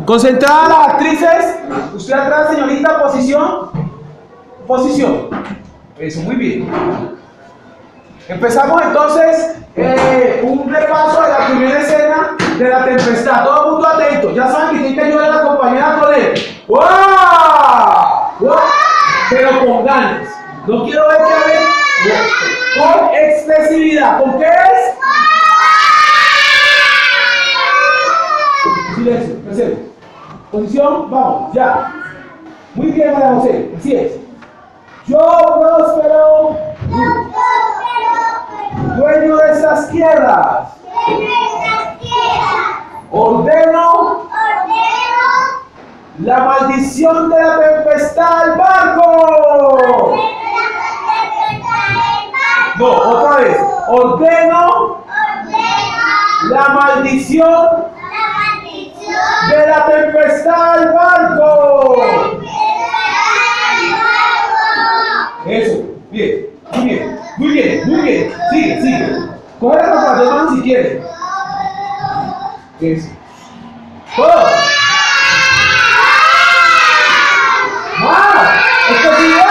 Concentradas las actrices. Usted atrás, señorita, posición. Posición. Eso, muy bien. Empezamos entonces un repaso de la primera escena de La Tempestad. Todo el mundo atento. Ya saben que tienen que ayudar a la compañera a poner. ¡Wow! ¡Wow! Pero con ganas. No quiero ver que hagan con expresividad. ¿Con qué es? Silencio, presente. Posición, vamos, ya. Muy bien, María José, así es. Yo próspero, dueño de estas tierras, ordeno la maldición de la tempestad al barco. No, otra vez. Ordeno la maldición de la tempestad al barco. Eso, bien, muy bien, muy bien, muy bien. Sigue, sigue. Coge la ropa de mano si quieres. Eso. ¡Oh! ¡Wow! ¡Explosividad!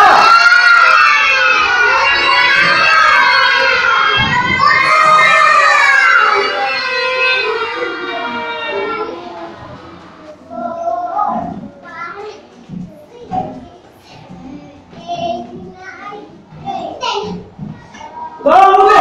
¡Todo el mundo!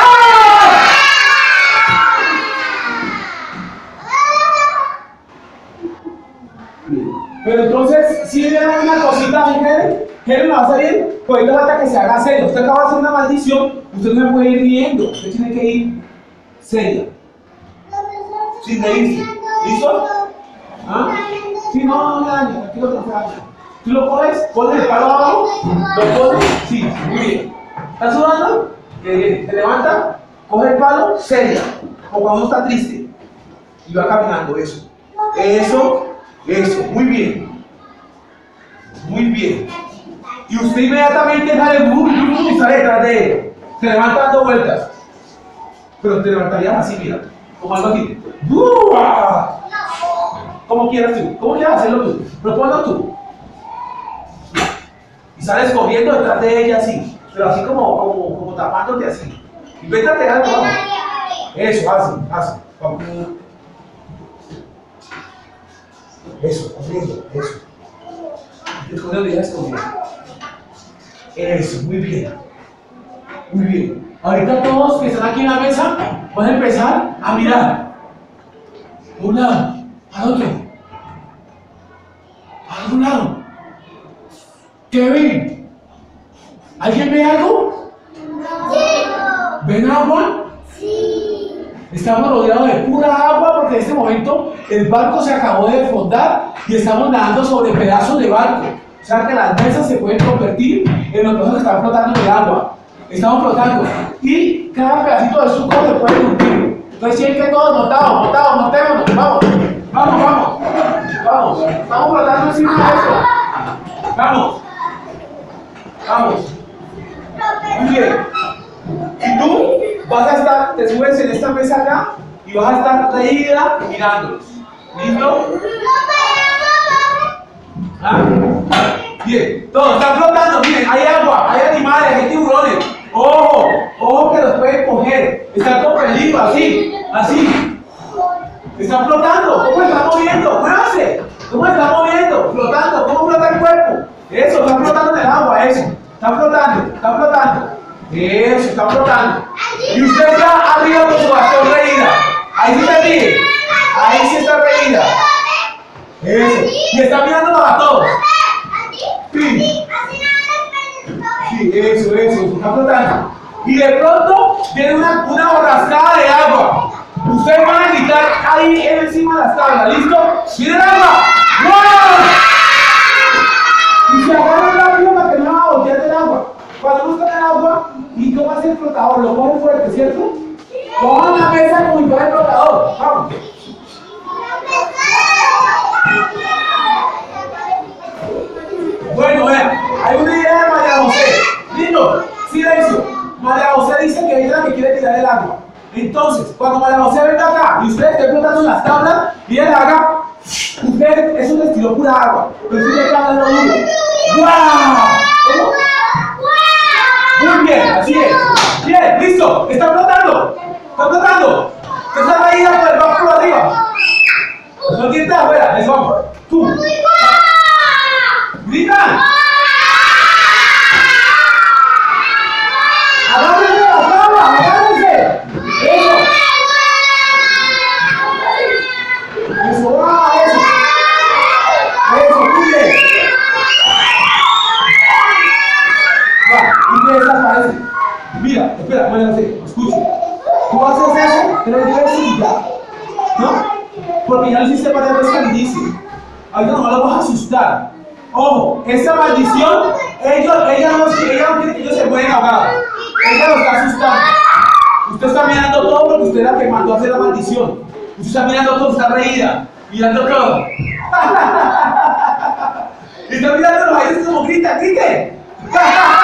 Pero entonces, si viene una cosita, Helen, Helen va a salir, pues ahorita falta que se haga serio. Usted acaba de hacer una maldición, usted no se puede ir riendo, usted tiene que ir seria. Sin reírse. ¿Listo? ¿Ah? Sí, no, no, aquí lo que haga. Tú lo pones, pones el palo abajo, lo pones, sí, muy bien. ¿Estás sudando? Qué bien. Te levanta, coge el palo, seria, como cuando uno está triste. Y va caminando, eso. Eso, eso, muy bien. Muy bien. Y usted inmediatamente sale, y sale detrás de él. Se levanta dando vueltas. Pero te levantarías así, mira, como algo así. Como quieras tú, como quieras hacerlo tú. Proponlo tú. Y sales corriendo detrás de ella así. Pero así como tapándote así. Invéntate algo, vamos. Eso, así. Vamos. Eso, corriendo, eso. Escondiendo ya, escondiendo. Eso, muy bien. Muy bien. Ahorita todos que están aquí en la mesa van a empezar a mirar. A un lado, al otro. A algún lado. ¿Qué ven? ¿Alguien ve algo? Sí. ¿Ven agua? Sí. Estamos rodeados de pura agua porque en este momento el barco se acabó de desfondar y estamos nadando sobre pedazos de barco. O sea que las mesas se pueden convertir en los pedazos que están flotando en el agua. Estamos flotando y cada pedacito de suco se puede hundir. Entonces tienen que todos montémonos, vamos. Estamos flotando encima de eso. Vamos. Muy bien. Y tú vas a estar, te subes en esta mesa acá y vas a estar reída mirándolos. ¿Listo? ¿Ah? Bien, todos están flotando, miren, hay agua, hay animales, hay tiburones. Ojo que los pueden coger. Están con peligro, así. Están flotando, ¿cómo están moviendo? Muévanse. ¿Cómo están moviendo? Flotando, ¿cómo flota el cuerpo? Eso, están flotando en el agua, eso. Están flotando. Eso, están flotando. Y usted está arriba con su bastón reída. Ahí sí se ríe. Ahí sí está reída. Eso. Y está mirándonos a todos. Sí, eso, está flotando. Y de pronto viene una borrascada de agua. Ustedes van a gritar ahí encima de las tablas, ¿listo? ¡Miren el agua! ¡Wow! Y se agarran rápido para que no va a voltear del agua. Cuando uno está en el agua, ¿y cómo hace el flotador? Lo coge fuerte, ¿cierto? Cojan la mesa como si fuera el flotador. Vamos. Bueno, vean, hay una idea de María José. Lindo, silencio. María José dice que ella es la que quiere tirar el agua. Entonces, cuando María José venga acá y ustedes estén flotando en las tablas y ella haga, ustedes eso les tiró pura agua. Pero usted le cae dando duro. ¡Guau! ¿Cómo? Muy bien, así es. Bien, listo. Está flotando. Está flotando. Esa raíz va por arriba. No tiene afuera. Les vamos. Tú. ¡Gritan! ¡Agárrense de la tabla! ¡Agárrense! ¡Eso! ¡Eso! ¡Ah! ¡Eso! ¡Eso! ¡Muy bien! Va, ¿y qué desaparece? Mira, espera, bueno, sí, escucha. Tú haces eso 3 veces y ya. ¿No? Porque ya lo hiciste varias veces al inicio. Ahorita nomás lo vas a asustar. Ojo, esta maldición, ella no quiere que ellos se mueran ahogados. Ella lo está asustando. Usted está mirando todo porque usted es la que mandó a hacer la maldición. Usted está mirando todo, está reída, mirando todo. Y está mirando los aires como grita, grite.